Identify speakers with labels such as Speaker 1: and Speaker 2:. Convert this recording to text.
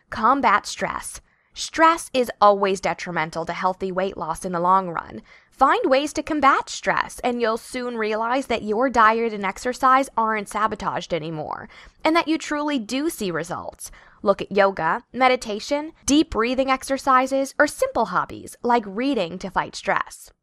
Speaker 1: Combat stress. Stress is always detrimental to healthy weight loss in the long run. Find ways to combat stress, and you'll soon realize that your diet and exercise aren't sabotaged anymore, and that you truly do see results. Look at yoga, meditation, deep breathing exercises, or simple hobbies like reading to fight stress.